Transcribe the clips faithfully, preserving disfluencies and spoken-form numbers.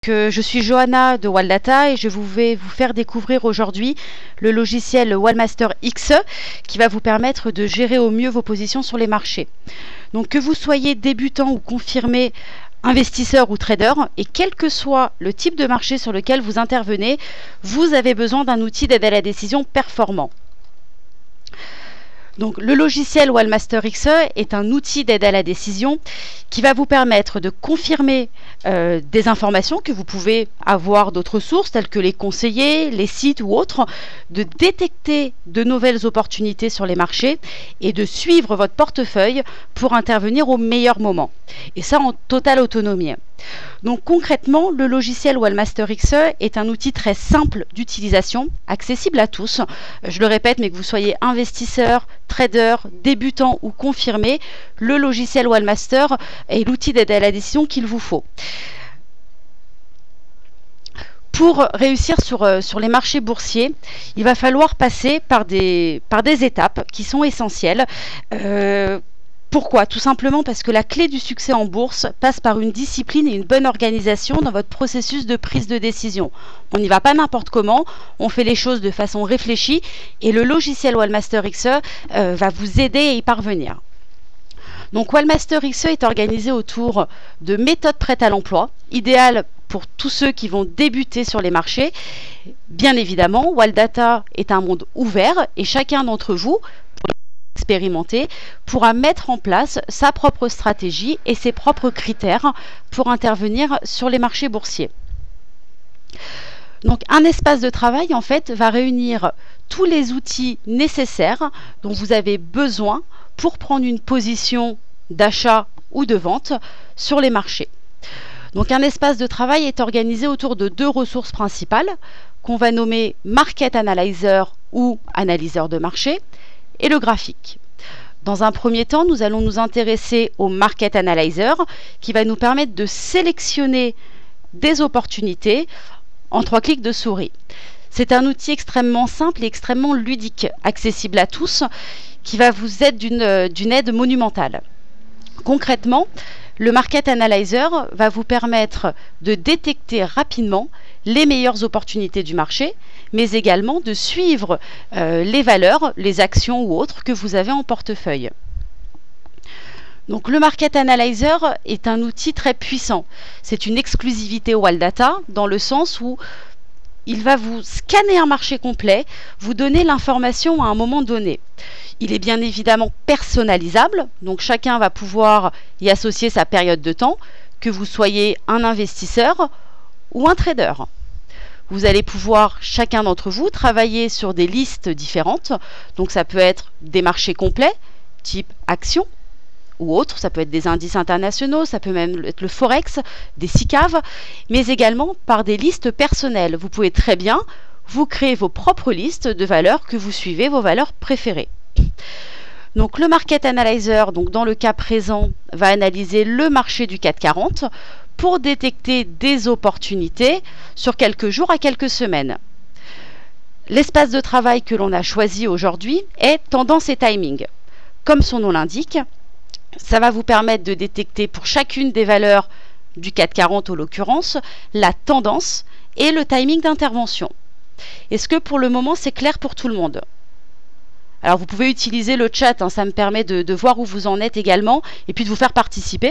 Euh, je suis Johanna de Waldata et je vais vous faire découvrir aujourd'hui le logiciel Waldmaster X qui va vous permettre de gérer au mieux vos positions sur les marchés. Donc que vous soyez débutant ou confirmé, investisseur ou trader, et quel que soit le type de marché sur lequel vous intervenez, vous avez besoin d'un outil d'aide à la décision performant. Donc, le logiciel Waldmaster X est un outil d'aide à la décision qui va vous permettre de confirmer euh, des informations que vous pouvez avoir d'autres sources telles que les conseillers, les sites ou autres, de détecter de nouvelles opportunités sur les marchés et de suivre votre portefeuille pour intervenir au meilleur moment. Et ça en totale autonomie. Donc concrètement, le logiciel Waldmaster X est un outil très simple d'utilisation, accessible à tous. Je le répète, mais que vous soyez investisseur, trader, débutant ou confirmé, le logiciel Waldmaster est l'outil d'aide à la décision qu'il vous faut. Pour réussir sur, euh, sur les marchés boursiers, il va falloir passer par des, par des étapes qui sont essentielles. Euh, Pourquoi? Tout simplement parce que la clé du succès en bourse passe par une discipline et une bonne organisation dans votre processus de prise de décision. On n'y va pas n'importe comment, on fait les choses de façon réfléchie et le logiciel Waldmaster X euh, va vous aider à y parvenir. Donc Waldmaster X est organisé autour de méthodes prêtes à l'emploi, idéales pour tous ceux qui vont débuter sur les marchés. Bien évidemment, Waldata est un monde ouvert et chacun d'entre vous expérimenté pourra mettre en place sa propre stratégie et ses propres critères pour intervenir sur les marchés boursiers. Donc un espace de travail en fait va réunir tous les outils nécessaires dont vous avez besoin pour prendre une position d'achat ou de vente sur les marchés. Donc un espace de travail est organisé autour de deux ressources principales qu'on va nommer Market Analyzer ou analyseur de marché et le graphique. Dans un premier temps, nous allons nous intéresser au Market Analyzer qui va nous permettre de sélectionner des opportunités en trois clics de souris. C'est un outil extrêmement simple et extrêmement ludique, accessible à tous, qui va vous être d'une d'une aide monumentale. Concrètement, le Market Analyzer va vous permettre de détecter rapidement les meilleures opportunités du marché, mais également de suivre euh, les valeurs, les actions ou autres que vous avez en portefeuille. Donc le Market Analyzer est un outil très puissant. C'est une exclusivité Waldata dans le sens où il va vous scanner un marché complet, vous donner l'information à un moment donné. Il est bien évidemment personnalisable, donc chacun va pouvoir y associer sa période de temps, que vous soyez un investisseur ou un trader. Vous allez pouvoir, chacun d'entre vous, travailler sur des listes différentes. Donc ça peut être des marchés complets, type actions, ou autres, ça peut être des indices internationaux, ça peut même être le Forex, des S I C A V, mais également par des listes personnelles. Vous pouvez très bien vous créer vos propres listes de valeurs que vous suivez, vos valeurs préférées. Donc le Market Analyzer, donc dans le cas présent, va analyser le marché du CAC quarante pour détecter des opportunités sur quelques jours à quelques semaines. L'espace de travail que l'on a choisi aujourd'hui est tendance et timing. Comme son nom l'indique, ça va vous permettre de détecter pour chacune des valeurs du CAC quarante en l'occurrence, la tendance et le timing d'intervention. Est-ce que pour le moment c'est clair pour tout le monde? Alors vous pouvez utiliser le chat, hein, ça me permet de, de voir où vous en êtes également et puis de vous faire participer.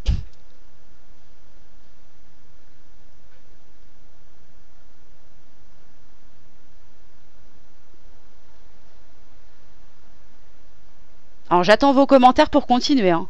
Alors j'attends vos commentaires pour continuer. Hein.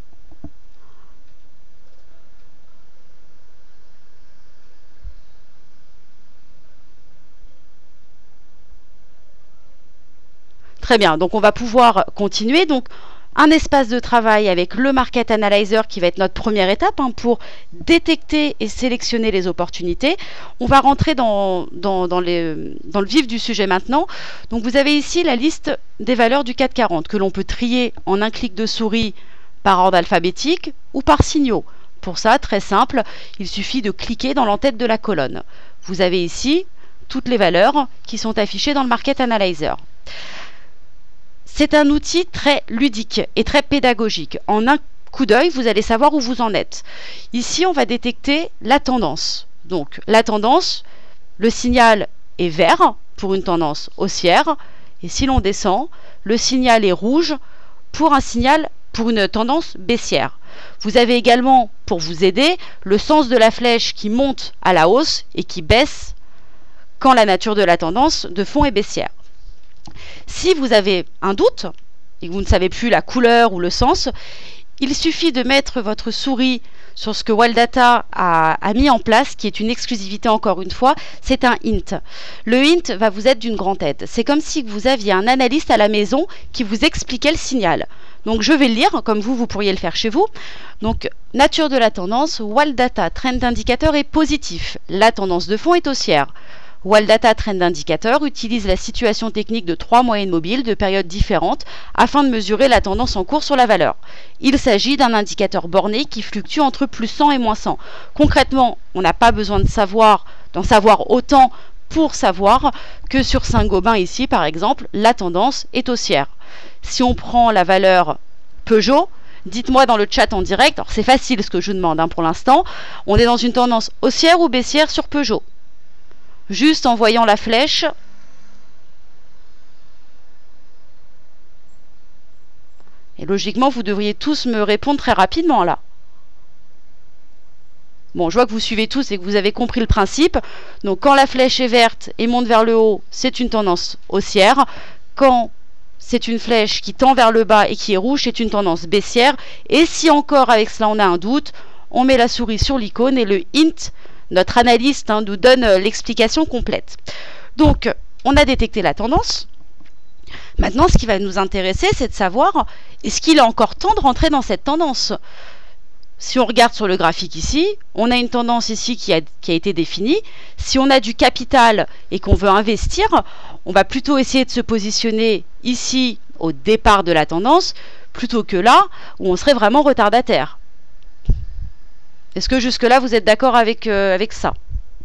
Très bien, donc on va pouvoir continuer. Donc un espace de travail avec le Market Analyzer qui va être notre première étape hein, pour détecter et sélectionner les opportunités. On va rentrer dans, dans, dans, les, dans le vif du sujet maintenant. Donc vous avez ici la liste des valeurs du CAC quarante que l'on peut trier en un clic de souris par ordre alphabétique ou par signaux. Pour ça, très simple, il suffit de cliquer dans l'entête de la colonne. Vous avez ici toutes les valeurs qui sont affichées dans le Market Analyzer. C'est un outil très ludique et très pédagogique. En un coup d'œil, vous allez savoir où vous en êtes. Ici, on va détecter la tendance. Donc la tendance, le signal est vert pour une tendance haussière, et si l'on descend, le signal est rouge pour un signal pour une tendance baissière. Vous avez également, pour vous aider, le sens de la flèche qui monte à la hausse et qui baisse quand la nature de la tendance de fond est baissière. Si vous avez un doute et que vous ne savez plus la couleur ou le sens, il suffit de mettre votre souris sur ce que Wildata a, a mis en place, qui est une exclusivité encore une fois, c'est un hint. Le hint va vous être d'une grande aide. C'est comme si vous aviez un analyste à la maison qui vous expliquait le signal. Donc je vais le lire, comme vous, vous pourriez le faire chez vous. Donc, nature de la tendance, Wildata Trend Indicator est positif. La tendance de fond est haussière. Wildata Trend Indicator utilise la situation technique de trois moyennes mobiles de périodes différentes afin de mesurer la tendance en cours sur la valeur. Il s'agit d'un indicateur borné qui fluctue entre plus cent et moins cent. Concrètement, on n'a pas besoin de savoir, d'en savoir autant pour savoir que sur Saint-Gobain ici, par exemple, la tendance est haussière. Si on prend la valeur Peugeot, dites-moi dans le chat en direct, alors c'est facile ce que je vous demande hein, pour l'instant, on est dans une tendance haussière ou baissière sur Peugeot? Juste en voyant la flèche, et logiquement vous devriez tous me répondre très rapidement là. Bon, je vois que vous suivez tous et que vous avez compris le principe. Donc quand la flèche est verte et monte vers le haut, c'est une tendance haussière. Quand c'est une flèche qui tend vers le bas et qui est rouge, c'est une tendance baissière. Et si encore avec cela on a un doute, on met la souris sur l'icône et le hint, notre analyste hein, nous donne euh, l'explication complète. Donc, on a détecté la tendance. Maintenant, ce qui va nous intéresser, c'est de savoir, est-ce qu'il est encore temps de rentrer dans cette tendance? Si on regarde sur le graphique ici, on a une tendance ici qui a, qui a été définie. Si on a du capital et qu'on veut investir, on va plutôt essayer de se positionner ici au départ de la tendance, plutôt que là, où on serait vraiment retardataire. Est-ce que jusque-là, vous êtes d'accord avec, euh, avec ça?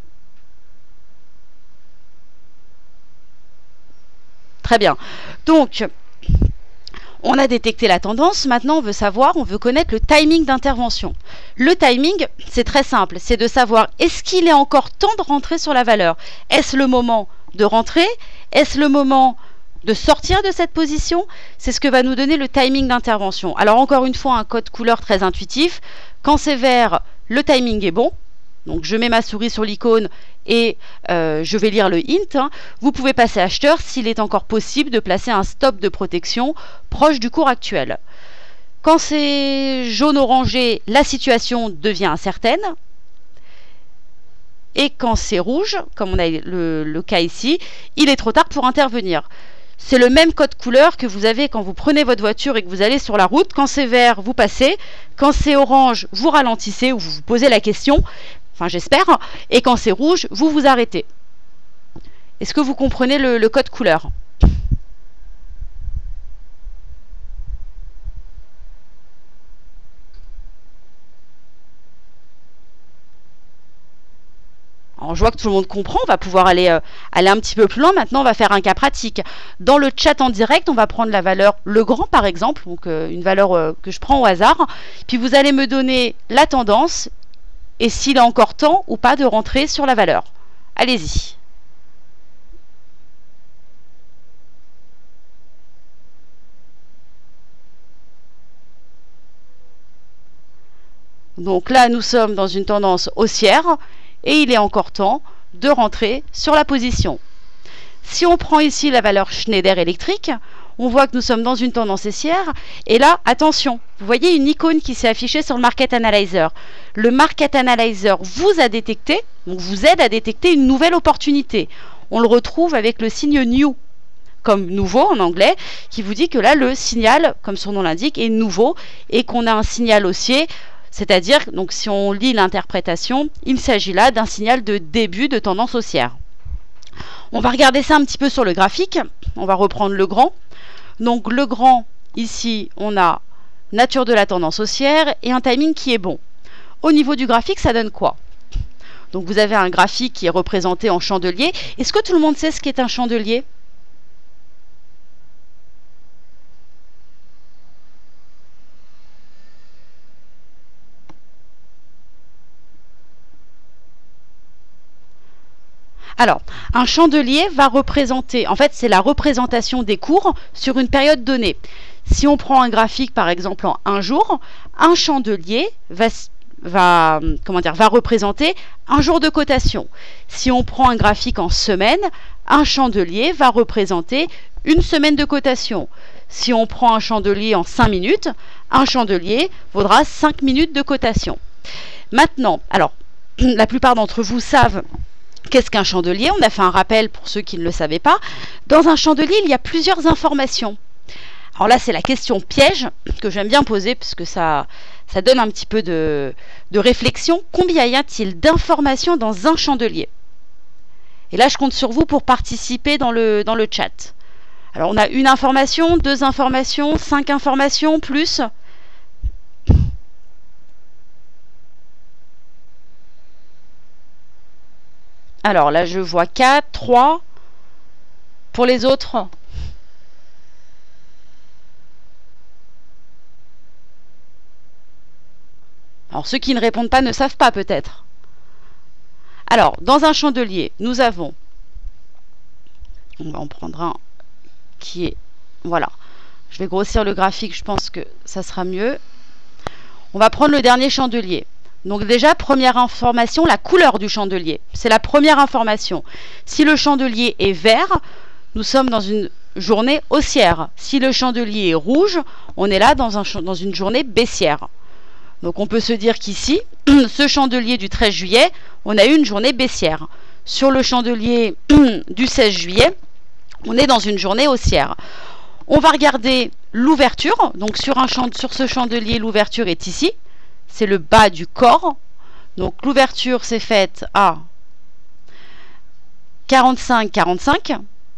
Très bien. Donc, on a détecté la tendance. Maintenant, on veut savoir, on veut connaître le timing d'intervention. Le timing, c'est très simple. C'est de savoir, est-ce qu'il est encore temps de rentrer sur la valeur? Est-ce le moment de rentrer? Est-ce le moment de sortir de cette position? C'est ce que va nous donner le timing d'intervention. Alors, encore une fois, un code couleur très intuitif. Quand c'est vert, le timing est bon. Donc je mets ma souris sur l'icône et euh, je vais lire le hint. Hein. Vous pouvez passer acheteur s'il est encore possible de placer un stop de protection proche du cours actuel. Quand c'est jaune-orangé, la situation devient incertaine. Et quand c'est rouge, comme on a le, le cas ici, il est trop tard pour intervenir. C'est le même code couleur que vous avez quand vous prenez votre voiture et que vous allez sur la route. Quand c'est vert, vous passez. Quand c'est orange, vous ralentissez ou vous vous posez la question. Enfin, j'espère. Et quand c'est rouge, vous vous arrêtez. Est-ce que vous comprenez le, le code couleur? Alors, je vois que tout le monde comprend, on va pouvoir aller, euh, aller un petit peu plus loin. Maintenant, on va faire un cas pratique. Dans le chat en direct, on va prendre la valeur Legrand, par exemple, donc euh, une valeur euh, que je prends au hasard. Puis vous allez me donner la tendance et s'il est encore temps ou pas de rentrer sur la valeur. Allez-y. Donc là, nous sommes dans une tendance haussière. Et il est encore temps de rentrer sur la position. Si on prend ici la valeur Schneider électrique, on voit que nous sommes dans une tendance haussière. Et là, attention, vous voyez une icône qui s'est affichée sur le Market Analyzer. Le Market Analyzer vous a détecté, donc vous aide à détecter une nouvelle opportunité. On le retrouve avec le signe New, comme nouveau en anglais, qui vous dit que là, le signal, comme son nom l'indique, est nouveau et qu'on a un signal haussier. C'est-à-dire, donc si on lit l'interprétation, il s'agit là d'un signal de début de tendance haussière. On va regarder ça un petit peu sur le graphique. On va reprendre le grand. Donc le grand, ici, on a nature de la tendance haussière et un timing qui est bon. Au niveau du graphique, ça donne quoi? Donc vous avez un graphique qui est représenté en chandelier. Est-ce que tout le monde sait ce qu'est un chandelier? Alors, un chandelier va représenter, en fait, c'est la représentation des cours sur une période donnée. Si on prend un graphique, par exemple, en un jour, un chandelier va, va, comment dire, va représenter un jour de cotation. Si on prend un graphique en semaine, un chandelier va représenter une semaine de cotation. Si on prend un chandelier en cinq minutes, un chandelier vaudra cinq minutes de cotation. Maintenant, alors, la plupart d'entre vous savent qu'est-ce qu'un chandelier. On a fait un rappel pour ceux qui ne le savaient pas. Dans un chandelier, il y a plusieurs informations. Alors là, c'est la question piège que j'aime bien poser parce que ça, ça donne un petit peu de, de réflexion. Combien y a-t-il d'informations dans un chandelier? Et là, je compte sur vous pour participer dans le, dans le chat. Alors, on a une information, deux informations, cinq informations, plus. Alors là, je vois quatre, trois. Pour les autres, alors ceux qui ne répondent pas ne savent pas peut-être. Alors, dans un chandelier, nous avons, on va en prendre un qui est, voilà, je vais grossir le graphique, je pense que ça sera mieux. On va prendre le dernier chandelier. Donc déjà, première information, la couleur du chandelier. C'est la première information. Si le chandelier est vert, nous sommes dans une journée haussière. Si le chandelier est rouge, on est là dans, un, dans une journée baissière. Donc on peut se dire qu'ici, ce chandelier du treize juillet, on a eu une journée baissière. Sur le chandelier du seize juillet, on est dans une journée haussière. On va regarder l'ouverture. Donc sur, un chand sur ce chandelier, l'ouverture est ici. C'est le bas du corps. Donc l'ouverture s'est faite à quarante-cinq quarante-cinq.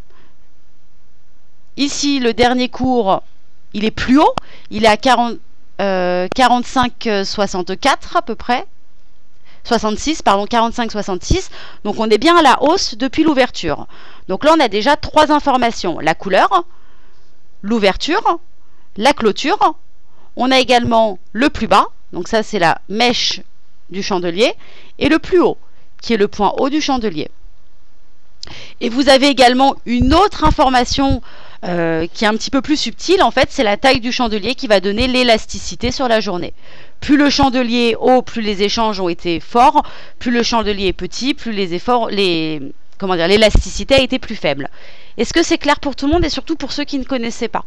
Ici, le dernier cours, il est plus haut. Il est à quarante, euh, quarante-cinq soixante-quatre à peu près. soixante-six, pardon, quarante-cinq soixante-six. Donc on est bien à la hausse depuis l'ouverture. Donc là, on a déjà trois informations. La couleur, l'ouverture, la clôture. On a également le plus bas. Donc ça, c'est la mèche du chandelier. Et le plus haut, qui est le point haut du chandelier. Et vous avez également une autre information euh, qui est un petit peu plus subtile. En fait, c'est la taille du chandelier qui va donner l'élasticité sur la journée. Plus le chandelier est haut, plus les échanges ont été forts. Plus le chandelier est petit, plus les efforts, les, comment dire, l'élasticité a été plus faible. Est-ce que c'est clair pour tout le monde et surtout pour ceux qui ne connaissaient pas?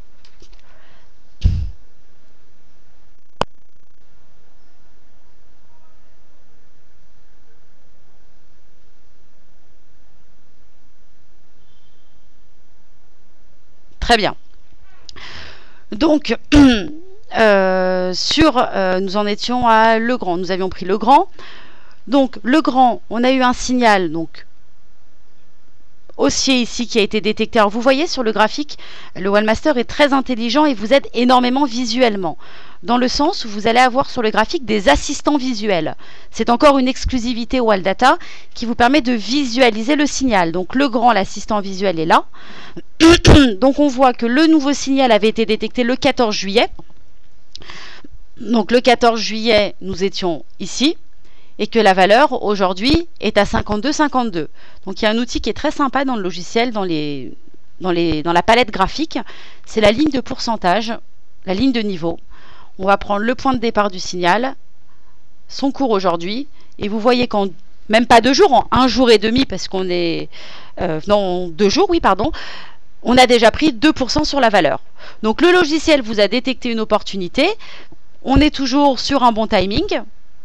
Très bien. Donc, euh, sur, euh, nous en étions à Legrand. Nous avions pris Legrand. Donc, Legrand, on a eu un signal donc haussier ici qui a été détecté. Alors, vous voyez sur le graphique, le Wallmaster est très intelligent et vous aide énormément visuellement. Dans le sens où vous allez avoir sur le graphique des assistants visuels. C'est encore une exclusivité Walldata qui vous permet de visualiser le signal. Donc, Legrand, l'assistant visuel est là. Donc on voit que le nouveau signal avait été détecté le quatorze juillet. Donc le quatorze juillet, nous étions ici. Et que la valeur aujourd'hui est à cinquante-deux cinquante-deux. Donc il y a un outil qui est très sympa dans le logiciel, dans, les, dans, les, dans la palette graphique. C'est la ligne de pourcentage, la ligne de niveau. On va prendre le point de départ du signal, son cours aujourd'hui. Et vous voyez qu'en même pas deux jours, en un jour et demi, parce qu'on est... Euh, non, deux jours, oui, pardon. On a déjà pris deux pour cent sur la valeur. Donc le logiciel vous a détecté une opportunité. On est toujours sur un bon timing.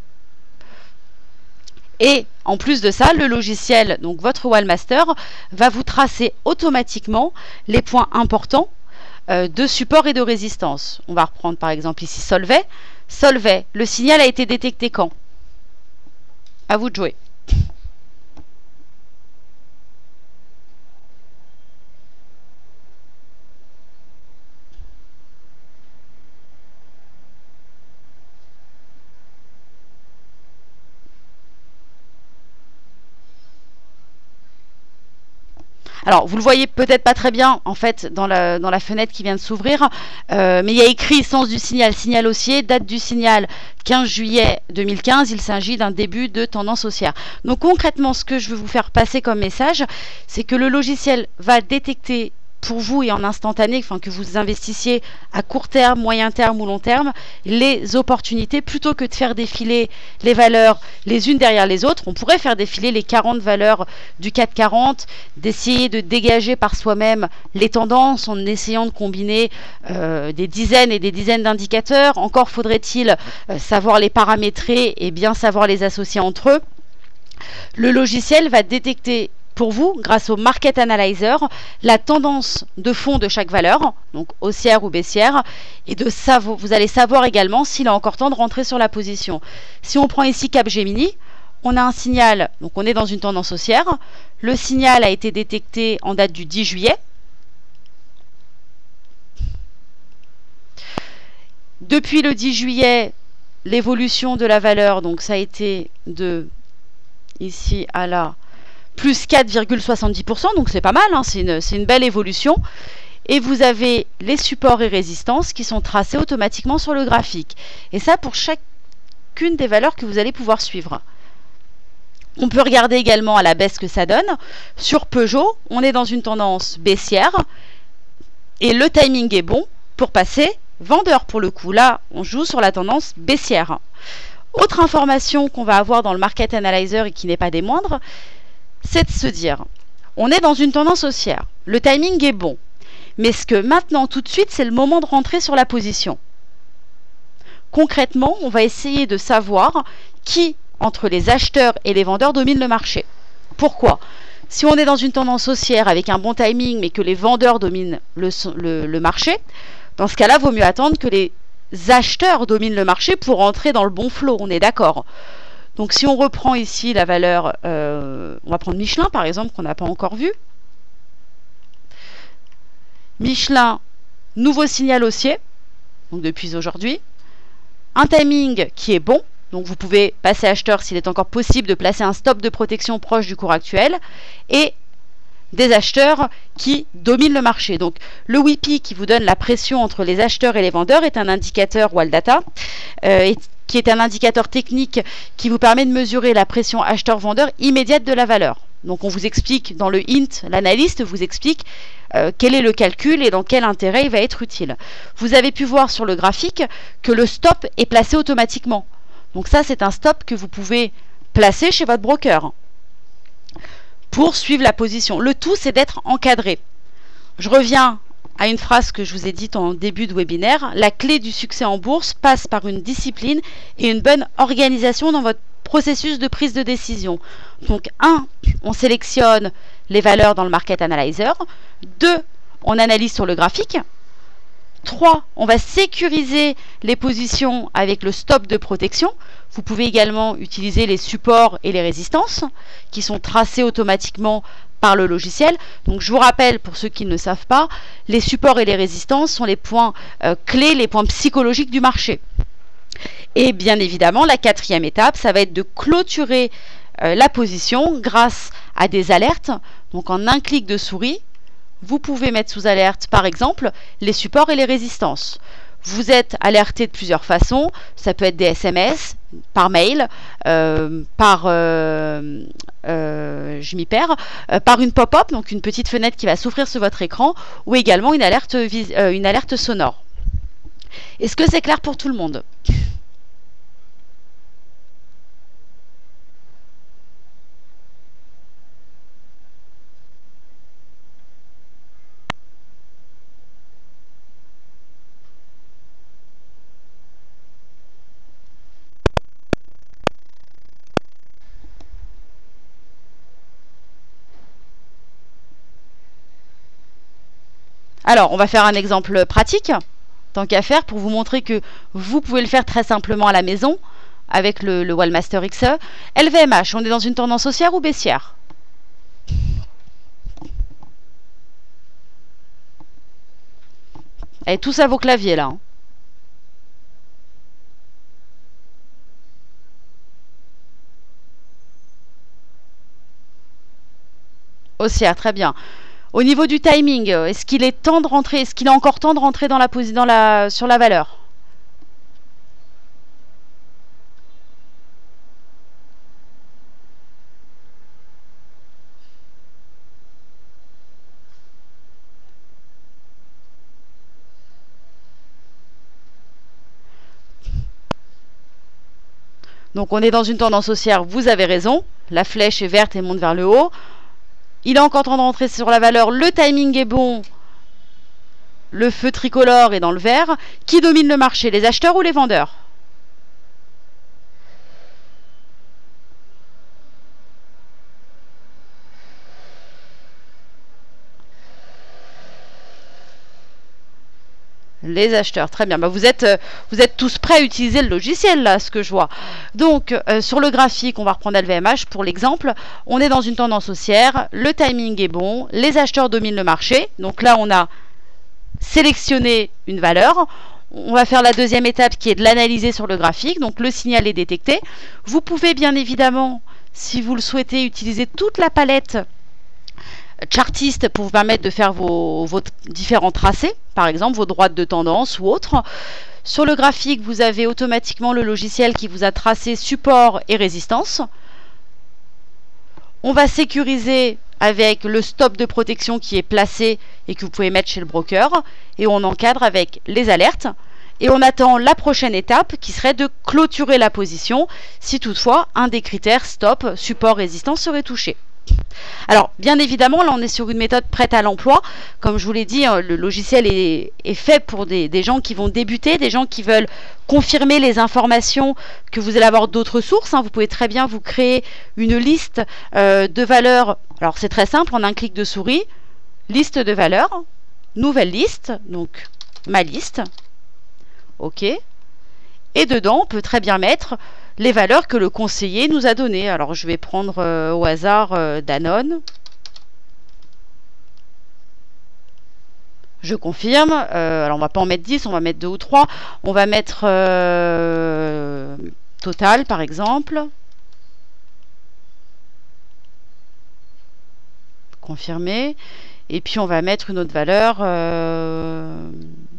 Et en plus de ça, le logiciel, donc votre Wallmaster, va vous tracer automatiquement les points importants euh, de support et de résistance. On va reprendre par exemple ici Solvay. Solvay, le signal a été détecté quand? À vous de jouer. Alors, vous le voyez peut-être pas très bien, en fait, dans la, dans la fenêtre qui vient de s'ouvrir, euh, mais il y a écrit sens du signal, signal haussier, date du signal quinze juillet deux mille quinze, il s'agit d'un début de tendance haussière. Donc concrètement, ce que je veux vous faire passer comme message, c'est que le logiciel va détecter pour vous et en instantané, enfin que vous investissiez à court terme, moyen terme ou long terme, les opportunités, plutôt que de faire défiler les valeurs les unes derrière les autres. On pourrait faire défiler les quarante valeurs du C A C quarante, d'essayer de dégager par soi-même les tendances en essayant de combiner euh, des dizaines et des dizaines d'indicateurs. Encore faudrait-il euh, savoir les paramétrer et bien savoir les associer entre eux. Le logiciel va détecter pour vous, grâce au Market Analyzer, la tendance de fond de chaque valeur, donc haussière ou baissière, et de savoir, vous allez savoir également s'il est encore temps de rentrer sur la position. Si on prend ici Capgemini, on a un signal, donc on est dans une tendance haussière. Le signal a été détecté en date du dix juillet. Depuis le dix juillet, l'évolution de la valeur, donc ça a été de ici à là, plus quatre virgule soixante-dix pour cent, donc c'est pas mal, hein, c'est une, c'est une belle évolution. Et vous avez les supports et résistances qui sont tracés automatiquement sur le graphique. Et ça pour chacune des valeurs que vous allez pouvoir suivre. On peut regarder également à la baisse ce que ça donne. Sur Peugeot, on est dans une tendance baissière et le timing est bon pour passer vendeur pour le coup. Là, on joue sur la tendance baissière. Autre information qu'on va avoir dans le Market Analyzer et qui n'est pas des moindres, c'est de se dire, on est dans une tendance haussière, le timing est bon, mais ce que maintenant tout de suite, c'est le moment de rentrer sur la position. Concrètement, on va essayer de savoir qui, entre les acheteurs et les vendeurs, domine le marché. Pourquoi ? Si on est dans une tendance haussière avec un bon timing, mais que les vendeurs dominent le, le, le marché, dans ce cas-là, il vaut mieux attendre que les acheteurs dominent le marché pour rentrer dans le bon flot, on est d'accord ? Donc si on reprend ici la valeur, euh, on va prendre Michelin par exemple, qu'on n'a pas encore vu. Michelin, nouveau signal haussier, donc depuis aujourd'hui. Un timing qui est bon, donc vous pouvez passer acheteur s'il est encore possible de placer un stop de protection proche du cours actuel. Et des acheteurs qui dominent le marché. Donc le W I P I qui vous donne la pression entre les acheteurs et les vendeurs est un indicateur Waldata, euh, et qui est un indicateur technique qui vous permet de mesurer la pression acheteur-vendeur immédiate de la valeur. Donc on vous explique dans le hint, l'analyste vous explique euh, quel est le calcul et dans quel intérêt il va être utile. Vous avez pu voir sur le graphique que le stop est placé automatiquement. Donc ça c'est un stop que vous pouvez placer chez votre broker pour suivre la position. Le tout c'est d'être encadré. Je reviens à une phrase que je vous ai dite en début de webinaire, la clé du succès en bourse passe par une discipline et une bonne organisation dans votre processus de prise de décision. Donc, un, on sélectionne les valeurs dans le Market Analyzer. deux, on analyse sur le graphique. trois, on va sécuriser les positions avec le stop de protection. Vous pouvez également utiliser les supports et les résistances qui sont tracés automatiquement par le logiciel. Donc je vous rappelle, pour ceux qui ne le savent pas, les supports et les résistances sont les points euh, clés, les points psychologiques du marché. Et bien évidemment, la quatrième étape, ça va être de clôturer euh, la position grâce à des alertes. Donc en un clic de souris, vous pouvez mettre sous alerte, par exemple, les supports et les résistances. Vous êtes alerté de plusieurs façons. Ça peut être des S M S, par mail, euh, par, euh, euh, je m'y perds, euh, par une pop-up, donc une petite fenêtre qui va s'ouvrir sur votre écran, ou également une alerte, euh, une alerte sonore. Est-ce que c'est clair pour tout le monde ? Alors, on va faire un exemple pratique, tant qu'à faire, pour vous montrer que vous pouvez le faire très simplement à la maison, avec le, le Wallmaster X E. L V M H, on est dans une tendance haussière ou baissière ? Et tous à vos claviers, là. Hein. Haussière, très bien. Au niveau du timing, est-ce qu'il est temps de rentrer, est-ce qu'il est encore temps de rentrer dans la, dans la, sur la valeur? Donc on est dans une tendance haussière, vous avez raison, la flèche est verte et monte vers le haut. Il est encore temps de rentrer sur la valeur, le timing est bon, le feu tricolore est dans le vert. Qui domine le marché, les acheteurs ou les vendeurs? Les acheteurs, très bien. Bah, vous êtes, euh, vous êtes tous prêts à utiliser le logiciel, là, ce que je vois. Donc, euh, sur le graphique, on va reprendre L V M H pour l'exemple. On est dans une tendance haussière, le timing est bon, les acheteurs dominent le marché. Donc là, on a sélectionné une valeur. On va faire la deuxième étape qui est de l'analyser sur le graphique. Donc, le signal est détecté. Vous pouvez bien évidemment, si vous le souhaitez, utiliser toute la palette chartiste pour vous permettre de faire vos, vos différents tracés, par exemple vos droites de tendance ou autres. Sur le graphique, vous avez automatiquement le logiciel qui vous a tracé support et résistance. On va sécuriser avec le stop de protection qui est placé et que vous pouvez mettre chez le broker, et on encadre avec les alertes. Et on attend la prochaine étape qui serait de clôturer la position si toutefois un des critères stop, support, résistance serait touché. Alors, bien évidemment, là, on est sur une méthode prête à l'emploi. Comme je vous l'ai dit, le logiciel est, est fait pour des, des gens qui vont débuter, des gens qui veulent confirmer les informations que vous allez avoir d'autres sources. Hein. Vous pouvez très bien vous créer une liste euh, de valeurs. Alors, c'est très simple, en un clic de souris, liste de valeurs, nouvelle liste, donc ma liste. OK. Et dedans, on peut très bien mettre les valeurs que le conseiller nous a données. Alors, je vais prendre euh, au hasard euh, Danone. Je confirme. Euh, alors, on va pas en mettre dix, on va mettre deux ou trois. On va mettre euh, Total, par exemple. Confirmer. Et puis, on va mettre une autre valeur. Euh,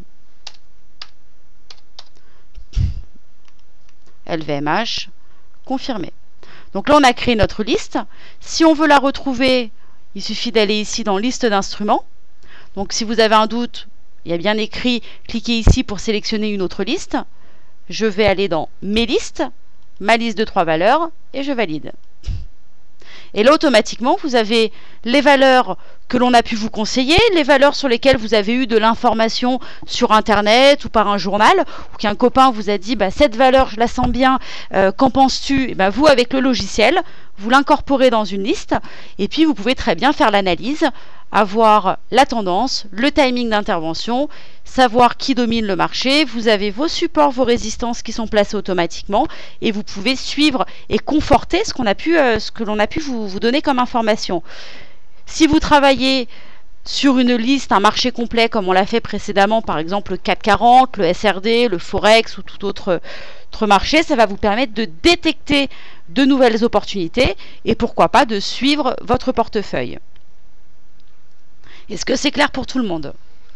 L V M H, confirmé. Donc là, on a créé notre liste. Si on veut la retrouver, il suffit d'aller ici dans liste d'instruments. Donc si vous avez un doute, il y a bien écrit, cliquez ici pour sélectionner une autre liste. Je vais aller dans mes listes, ma liste de trois valeurs, et je valide. Et là, automatiquement, vous avez les valeurs que l'on a pu vous conseiller, les valeurs sur lesquelles vous avez eu de l'information sur Internet ou par un journal, ou qu'un copain vous a dit bah, « cette valeur, je la sens bien, euh, qu'en penses-tu » Et ben, vous, avec le logiciel, vous l'incorporez dans une liste, et puis vous pouvez très bien faire l'analyse, avoir la tendance, le timing d'intervention, savoir qui domine le marché. Vous avez vos supports, vos résistances qui sont placés automatiquement, et vous pouvez suivre et conforter ce qu'on a pu, euh, ce que l'on a pu vous, vous donner comme information. Si vous travaillez sur une liste, un marché complet comme on l'a fait précédemment, par exemple le C A C quarante, le S R D, le Forex ou tout autre, autre marché, ça va vous permettre de détecter de nouvelles opportunités et pourquoi pas de suivre votre portefeuille. Est-ce que c'est clair pour tout le monde ?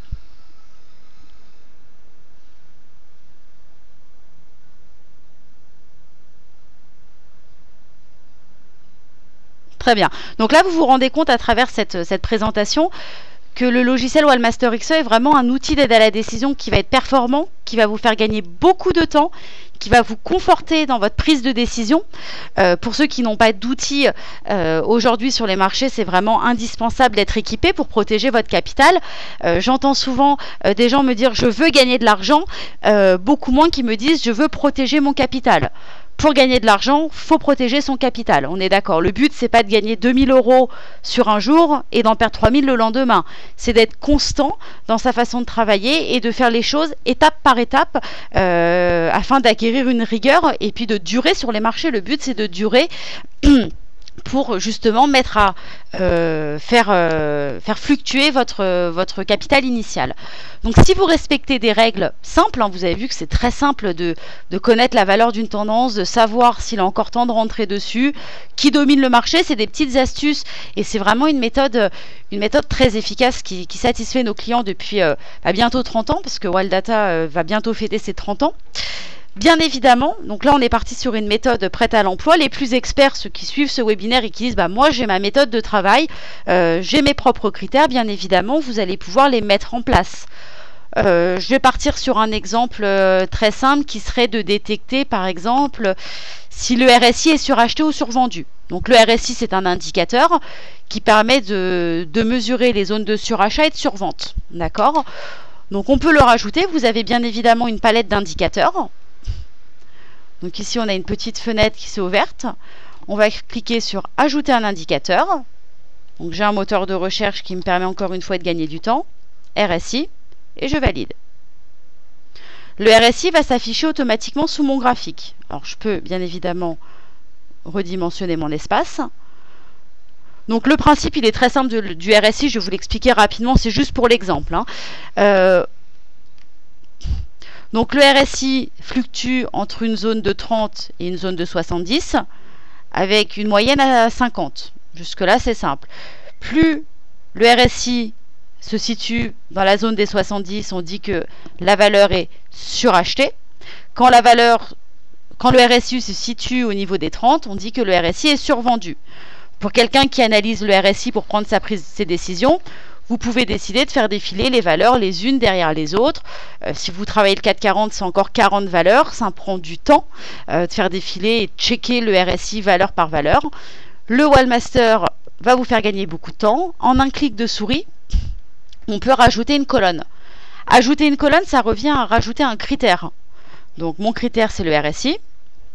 Très bien. Donc là, vous vous rendez compte à travers cette, cette présentation que le logiciel Wallmaster X E est vraiment un outil d'aide à la décision qui va être performant, qui va vous faire gagner beaucoup de temps, qui va vous conforter dans votre prise de décision. Euh, pour ceux qui n'ont pas d'outils euh, aujourd'hui sur les marchés, c'est vraiment indispensable d'être équipé pour protéger votre capital. Euh, J'entends souvent euh, des gens me dire « je veux gagner de l'argent euh, », beaucoup moins qui me disent « je veux protéger mon capital ». Pour gagner de l'argent, il faut protéger son capital. On est d'accord. Le but, c'est pas de gagner deux mille euros sur un jour et d'en perdre trois mille le lendemain. C'est d'être constant dans sa façon de travailler et de faire les choses étape par étape euh, afin d'acquérir une rigueur et puis de durer sur les marchés. Le but, c'est de durer pour justement mettre à euh, faire, euh, faire fluctuer votre, votre capital initial. Donc si vous respectez des règles simples, hein, vous avez vu que c'est très simple de, de connaître la valeur d'une tendance, de savoir s'il est encore temps de rentrer dessus, qui domine le marché, c'est des petites astuces et c'est vraiment une méthode, une méthode très efficace qui, qui satisfait nos clients depuis euh, bah, bientôt trente ans, parce que Wild Data euh, va bientôt fêter ses trente ans. Bien évidemment, donc là on est parti sur une méthode prête à l'emploi. Les plus experts, ceux qui suivent ce webinaire et qui disent bah moi j'ai ma méthode de travail, euh, j'ai mes propres critères, bien évidemment vous allez pouvoir les mettre en place. Euh, je vais partir sur un exemple euh, très simple qui serait de détecter par exemple si le R S I est suracheté ou survendu. Donc le R S I c'est un indicateur qui permet de, de mesurer les zones de surachat et de survente. D'accord ? Donc on peut le rajouter, vous avez bien évidemment une palette d'indicateurs. Donc ici, on a une petite fenêtre qui s'est ouverte. On va cliquer sur « Ajouter un indicateur ». Donc j'ai un moteur de recherche qui me permet encore une fois de gagner du temps. R S I. Et je valide. Le R S I va s'afficher automatiquement sous mon graphique. Alors je peux bien évidemment redimensionner mon espace. Donc le principe, il est très simple de, du R S I. Je vais vous l'expliquer rapidement. C'est juste pour l'exemple. Hein. Euh, Donc le R S I fluctue entre une zone de trente et une zone de soixante-dix avec une moyenne à cinquante. Jusque-là, c'est simple. Plus le R S I se situe dans la zone des soixante-dix, on dit que la valeur est surachetée. Quand, la valeur, quand le R S I se situe au niveau des trente, on dit que le R S I est survendu. Pour quelqu'un qui analyse le R S I pour prendre sa prise, ses décisions, vous pouvez décider de faire défiler les valeurs les unes derrière les autres. Euh, si vous travaillez le quatre quarante, c'est encore quarante valeurs. Ça prend du temps euh, de faire défiler et de checker le R S I valeur par valeur. Le Wildmaster va vous faire gagner beaucoup de temps. En un clic de souris, on peut rajouter une colonne. Ajouter une colonne, ça revient à rajouter un critère. Donc mon critère, c'est le R S I.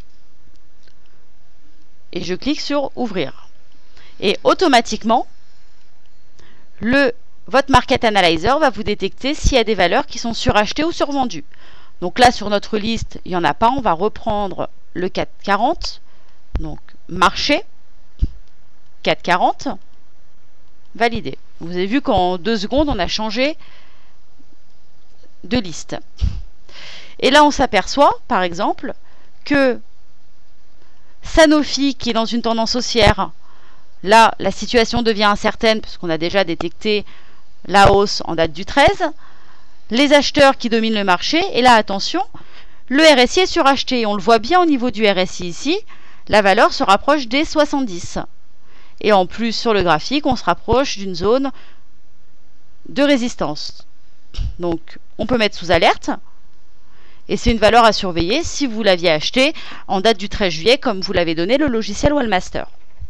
Et je clique sur Ouvrir. Et automatiquement, le, votre Market Analyzer va vous détecter s'il y a des valeurs qui sont surachetées ou survendues. Donc là, sur notre liste, il n'y en a pas. On va reprendre le quatre quarante. Donc, marché, quatre quarante, validé. Vous avez vu qu'en deux secondes, on a changé de liste. Et là, on s'aperçoit, par exemple, que Sanofi, qui est dans une tendance haussière, là, la situation devient incertaine parce qu'on a déjà détecté la hausse en date du treize. Les acheteurs qui dominent le marché. Et là, attention, le R S I est suracheté. On le voit bien au niveau du R S I ici. La valeur se rapproche des soixante-dix. Et en plus, sur le graphique, on se rapproche d'une zone de résistance. Donc, on peut mettre sous alerte. Et c'est une valeur à surveiller si vous l'aviez acheté en date du treize juillet, comme vous l'avez donné le logiciel Wildmaster.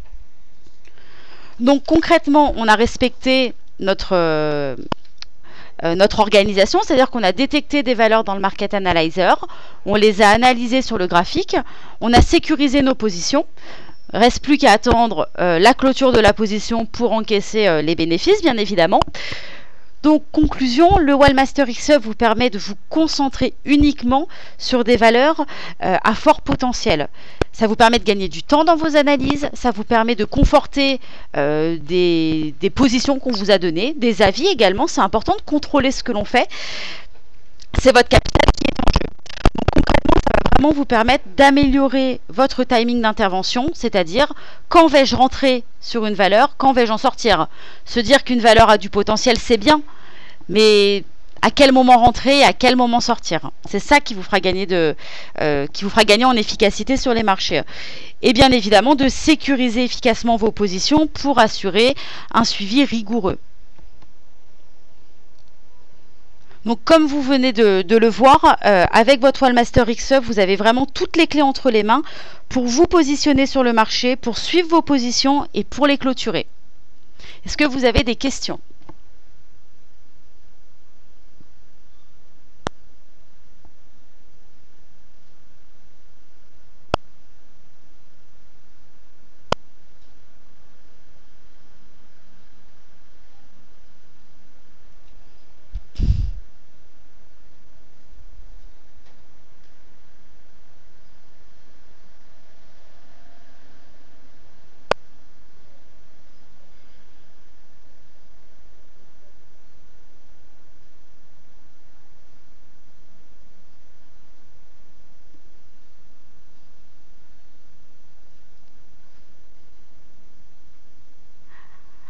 Donc concrètement, on a respecté notre, euh, euh, notre organisation, c'est-à-dire qu'on a détecté des valeurs dans le Market Analyzer, on les a analysées sur le graphique, on a sécurisé nos positions. Reste plus qu'à attendre euh, la clôture de la position pour encaisser euh, les bénéfices, bien évidemment. Donc, conclusion, le Wildmaster X E vous permet de vous concentrer uniquement sur des valeurs euh, à fort potentiel. Ça vous permet de gagner du temps dans vos analyses, ça vous permet de conforter euh, des, des positions qu'on vous a données, des avis également. C'est important de contrôler ce que l'on fait. C'est votre capital qui est en jeu. Donc, concrètement, ça va vraiment vous permettre d'améliorer votre timing d'intervention, c'est-à-dire quand vais-je rentrer sur une valeur, quand vais-je en sortir. Se dire qu'une valeur a du potentiel, c'est bien, mais à quel moment rentrer et à quel moment sortir. C'est ça qui vous fera gagner de, euh, qui vous fera gagner en efficacité sur les marchés. Et bien évidemment, de sécuriser efficacement vos positions pour assurer un suivi rigoureux. Donc comme vous venez de, de le voir, euh, avec votre Wildmaster X E, vous avez vraiment toutes les clés entre les mains pour vous positionner sur le marché, pour suivre vos positions et pour les clôturer. Est-ce que vous avez des questions ?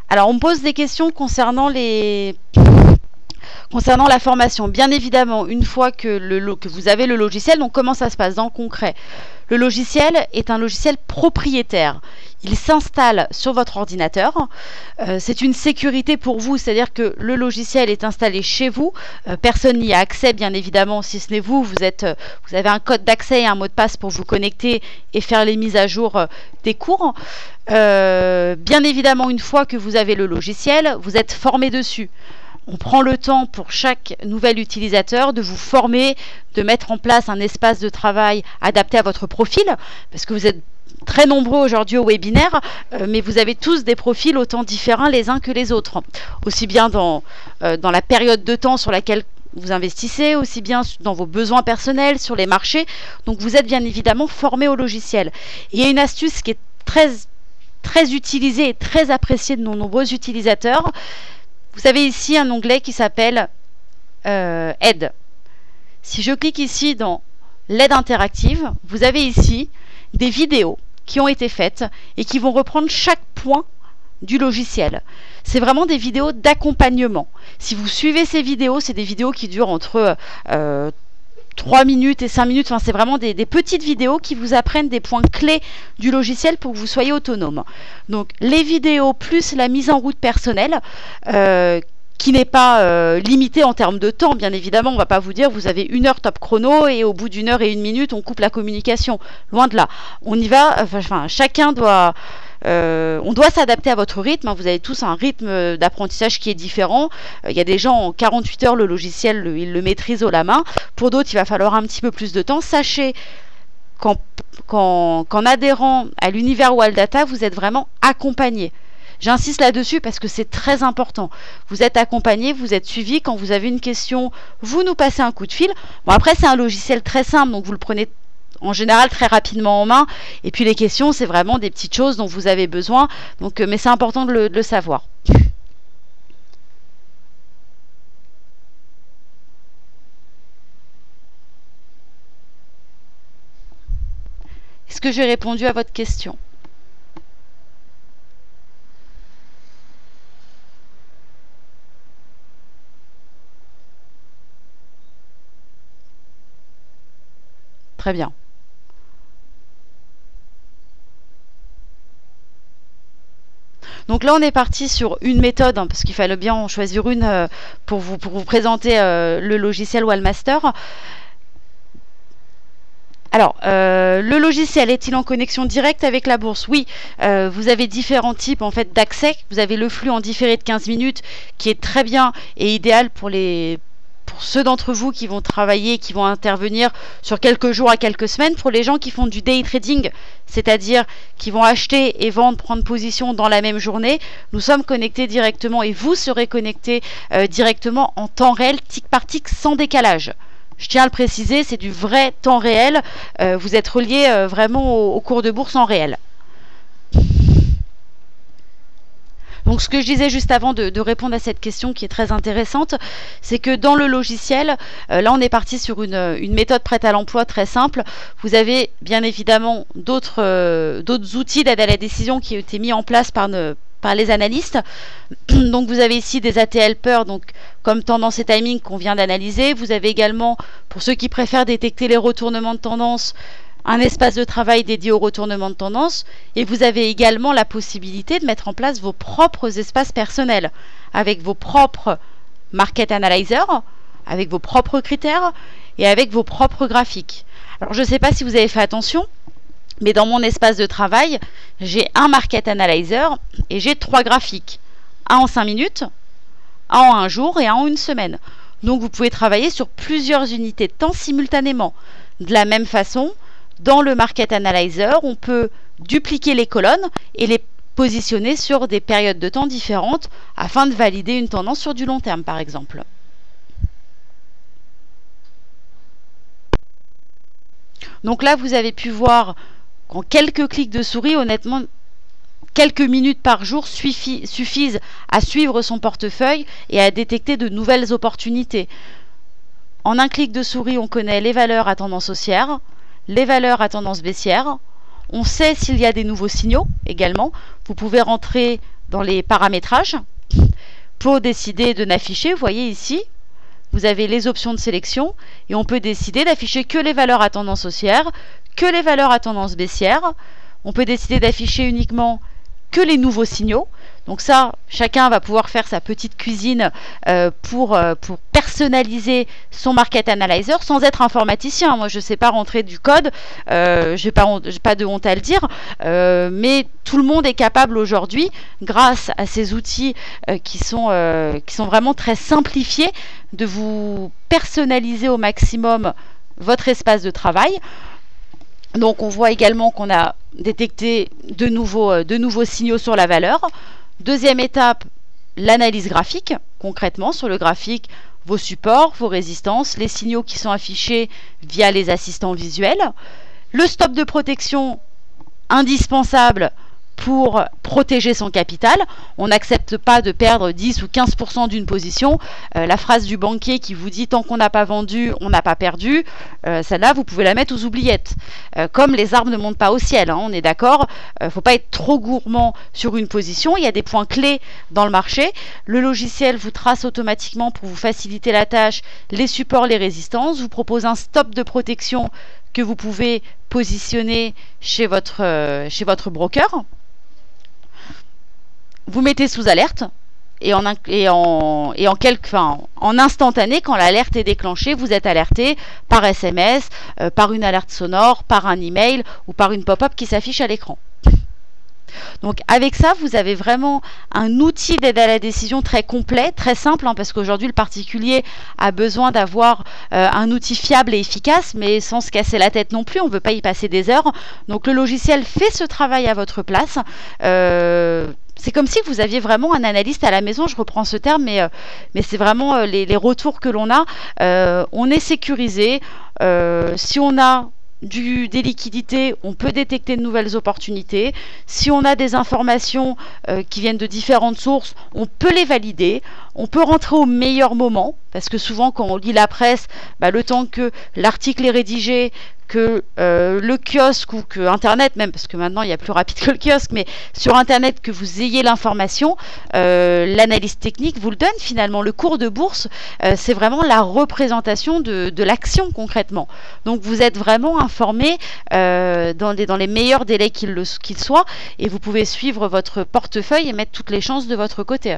Alors, on me pose des questions concernant les... Concernant la formation, bien évidemment, une fois que, le, que vous avez le logiciel, donc comment ça se passe dans le concret? Le logiciel est un logiciel propriétaire. Il s'installe sur votre ordinateur. Euh, c'est une sécurité pour vous, c'est-à-dire que le logiciel est installé chez vous. Euh, personne n'y a accès, bien évidemment, si ce n'est vous. Vous, êtes, euh, vous avez un code d'accès et un mot de passe pour vous connecter et faire les mises à jour euh, des cours. Euh, bien évidemment, une fois que vous avez le logiciel, vous êtes formé dessus. On prend le temps pour chaque nouvel utilisateur de vous former, de mettre en place un espace de travail adapté à votre profil, parce que vous êtes très nombreux aujourd'hui au webinaire, euh, mais vous avez tous des profils autant différents les uns que les autres, aussi bien dans, euh, dans la période de temps sur laquelle vous investissez, aussi bien dans vos besoins personnels, sur les marchés. Donc vous êtes bien évidemment formé au logiciel. Et il y a une astuce qui est très, très utilisée et très appréciée de nos nombreux utilisateurs. Vous avez ici un onglet qui s'appelle euh, Aide. Si je clique ici dans l'aide interactive, vous avez ici des vidéos qui ont été faites et qui vont reprendre chaque point du logiciel. C'est vraiment des vidéos d'accompagnement. Si vous suivez ces vidéos, c'est des vidéos qui durent entre euh, trois minutes et cinq minutes. Enfin, c'est vraiment des, des petites vidéos qui vous apprennent des points clés du logiciel pour que vous soyez autonome. Donc, les vidéos plus la mise en route personnelle, euh, qui n'est pas euh, limitée en termes de temps, bien évidemment. On ne va pas vous dire vous avez une heure top chrono et au bout d'une heure et une minute, on coupe la communication. Loin de là. On y va, enfin, chacun doit... Euh, on doit s'adapter à votre rythme, hein. Vous avez tous un rythme d'apprentissage qui est différent. Il euh, y a des gens en quarante-huit heures, le logiciel, le, ils le maîtrisent haut la main. Pour d'autres, il va falloir un petit peu plus de temps. Sachez qu'en, qu'en, qu'en adhérant à l'univers WildData, vous êtes vraiment accompagné. J'insiste là-dessus parce que c'est très important. Vous êtes accompagné, vous êtes suivi. Quand vous avez une question, vous nous passez un coup de fil. Bon, après, c'est un logiciel très simple, donc vous le prenez en général très rapidement en main. Et puis les questions, c'est vraiment des petites choses dont vous avez besoin. Donc, euh, mais c'est important de le, de le savoir. Est-ce que j'ai répondu à votre question? Très bien. Donc là, on est parti sur une méthode, hein, parce qu'il fallait bien en choisir une euh, pour, vous, pour vous présenter euh, le logiciel Wildmaster. Alors, euh, le logiciel est-il en connexion directe avec la bourse? Oui, euh, vous avez différents types en fait d'accès. Vous avez le flux en différé de quinze minutes qui est très bien et idéal pour les... pour ceux d'entre vous qui vont travailler, qui vont intervenir sur quelques jours à quelques semaines. Pour les gens qui font du day trading, c'est-à-dire qui vont acheter et vendre, prendre position dans la même journée, nous sommes connectés directement et vous serez connectés euh, directement en temps réel, tic par tic, sans décalage. Je tiens à le préciser, c'est du vrai temps réel. Euh, vous êtes relié euh, vraiment au, au cours de bourse en réel. Donc, ce que je disais juste avant de, de répondre à cette question qui est très intéressante, c'est que dans le logiciel, euh, là, on est parti sur une, une méthode prête à l'emploi très simple. Vous avez bien évidemment d'autres euh, d'autres outils d'aide à la décision qui ont été mis en place par, ne, par les analystes. Donc, vous avez ici des A T helpers, donc comme tendance et timing qu'on vient d'analyser. Vous avez également, pour ceux qui préfèrent détecter les retournements de tendance, un espace de travail dédié au retournement de tendance, et vous avez également la possibilité de mettre en place vos propres espaces personnels avec vos propres market analyzers, avec vos propres critères et avec vos propres graphiques. Alors je ne sais pas si vous avez fait attention, mais dans mon espace de travail, j'ai un market analyzer et j'ai trois graphiques, un en cinq minutes, un en un jour et un en une semaine. Donc vous pouvez travailler sur plusieurs unités de temps simultanément. De la même façon, dans le Market Analyzer, on peut dupliquer les colonnes et les positionner sur des périodes de temps différentes afin de valider une tendance sur du long terme, par exemple. Donc là, vous avez pu voir qu'en quelques clics de souris, honnêtement, quelques minutes par jour suffit, suffisent à suivre son portefeuille et à détecter de nouvelles opportunités. En un clic de souris, on connaît les valeurs à tendance haussière, les valeurs à tendance baissière. On sait s'il y a des nouveaux signaux également. Vous pouvez rentrer dans les paramétrages pour décider de n'afficher. Vous voyez ici, vous avez les options de sélection et on peut décider d'afficher que les valeurs à tendance haussière, que les valeurs à tendance baissière. On peut décider d'afficher uniquement que les nouveaux signaux. Donc ça, chacun va pouvoir faire sa petite cuisine euh, pour, euh, pour personnaliser son Market Analyzer sans être informaticien. Moi, je ne sais pas rentrer du code, euh, je n'ai pas, pas de honte à le dire, euh, mais tout le monde est capable aujourd'hui, grâce à ces outils euh, qui, sont, euh, qui sont vraiment très simplifiés, de vous personnaliser au maximum votre espace de travail. Donc on voit également qu'on a détecté de nouveaux, de nouveaux signaux sur la valeur. Deuxième étape, l'analyse graphique. Concrètement, sur le graphique, vos supports, vos résistances, les signaux qui sont affichés via les assistants visuels. Le stop de protection indispensable pour protéger son capital. On n'accepte pas de perdre dix ou quinze pour cent d'une position. Euh, la phrase du banquier qui vous dit « tant qu'on n'a pas vendu, on n'a pas perdu euh, », celle-là, vous pouvez la mettre aux oubliettes. Euh, comme les arbres ne montent pas au ciel, hein, on est d'accord. Il ne faut pas être trop gourmand sur une position. Il y a des points clés dans le marché. Le logiciel vous trace automatiquement, pour vous faciliter la tâche, les supports, les résistances. Vous propose un stop de protection que vous pouvez positionner chez votre, euh, chez votre broker. Vous mettez sous alerte et en, et en, et en, quelque, enfin, en instantané, quand l'alerte est déclenchée, vous êtes alerté par S M S, euh, par une alerte sonore, par un email ou par une pop-up qui s'affiche à l'écran. Donc avec ça, vous avez vraiment un outil d'aide à la décision très complet, très simple, hein, parce qu'aujourd'hui le particulier a besoin d'avoir euh, un outil fiable et efficace, mais sans se casser la tête non plus, on ne veut pas y passer des heures. Donc le logiciel fait ce travail à votre place. Euh, C'est comme si vous aviez vraiment un analyste à la maison, je reprends ce terme, mais, euh, mais c'est vraiment euh, les, les retours que l'on a. Euh, on est sécurisé. Euh, si on a du, des liquidités, on peut détecter de nouvelles opportunités. Si on a des informations euh, qui viennent de différentes sources, on peut les valider. On peut rentrer au meilleur moment, parce que souvent quand on lit la presse, bah, le temps que l'article est rédigé, que euh, le kiosque ou que Internet même, parce que maintenant il y a plus rapide que le kiosque, mais sur Internet que vous ayez l'information, euh, l'analyse technique vous le donne finalement. Le cours de bourse, euh, c'est vraiment la représentation de, de l'action concrètement. Donc vous êtes vraiment informé euh, dans, les, dans les meilleurs délais qu'il qu'il soit, et vous pouvez suivre votre portefeuille et mettre toutes les chances de votre côté.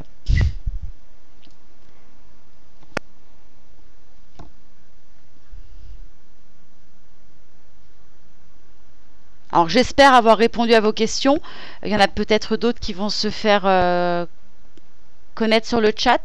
Alors j'espère avoir répondu à vos questions. Il y en a peut-être d'autres qui vont se faire euh, connaître sur le chat.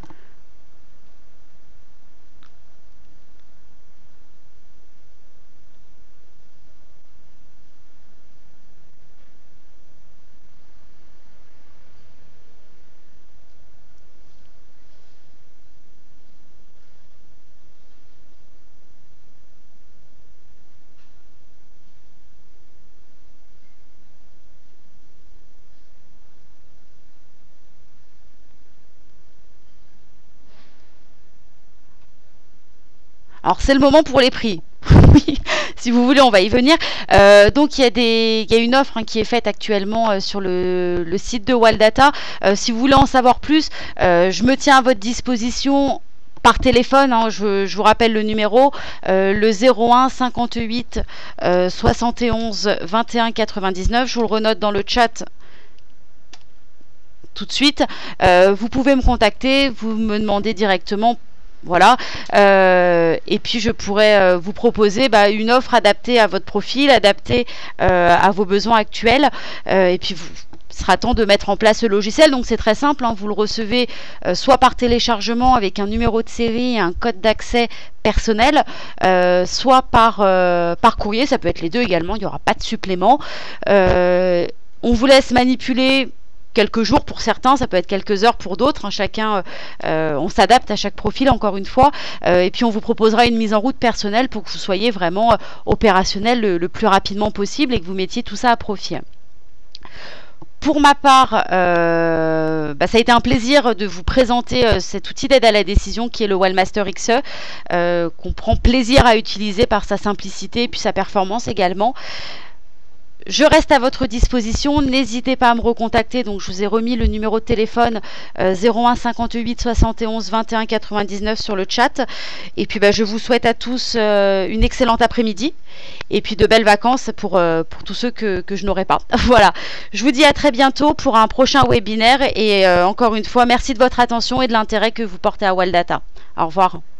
Alors c'est le moment pour les prix. Oui, si vous voulez, on va y venir. Euh, donc il y a des, il y a une offre hein, qui est faite actuellement euh, sur le, le site de Waldata. Euh, si vous voulez en savoir plus, euh, je me tiens à votre disposition par téléphone, hein, je, je vous rappelle le numéro, euh, le zéro un cinquante-huit euh, soixante et onze vingt et un quatre-vingt-dix-neuf. Je vous le renote dans le chat tout de suite. Euh, vous pouvez me contacter, vous me demandez directement. Voilà, euh, et puis je pourrais euh, vous proposer bah, une offre adaptée à votre profil, adaptée euh, à vos besoins actuels, euh, et puis vous, il sera temps de mettre en place ce logiciel. Donc c'est très simple, hein, vous le recevez euh, soit par téléchargement avec un numéro de série et un code d'accès personnel, euh, soit par, euh, par courrier, ça peut être les deux également, il n'y aura pas de supplément. Euh, on vous laisse manipuler quelques jours pour certains, ça peut être quelques heures pour d'autres, hein, chacun, euh, on s'adapte à chaque profil encore une fois, euh, et puis on vous proposera une mise en route personnelle pour que vous soyez vraiment euh, opérationnel le, le plus rapidement possible et que vous mettiez tout ça à profit. Pour ma part, euh, bah, ça a été un plaisir de vous présenter euh, cet outil d'aide à la décision qui est le Wellmaster X E, euh, qu'on prend plaisir à utiliser par sa simplicité et puis sa performance également. Je reste à votre disposition, n'hésitez pas à me recontacter. Donc je vous ai remis le numéro de téléphone euh, zéro un cinquante-huit soixante et onze vingt et un quatre-vingt-dix-neuf sur le chat. Et puis bah, je vous souhaite à tous euh, une excellente après-midi et puis de belles vacances pour, euh, pour tous ceux que, que je n'aurai pas. Voilà, je vous dis à très bientôt pour un prochain webinaire et euh, encore une fois merci de votre attention et de l'intérêt que vous portez à Waldata. Au revoir.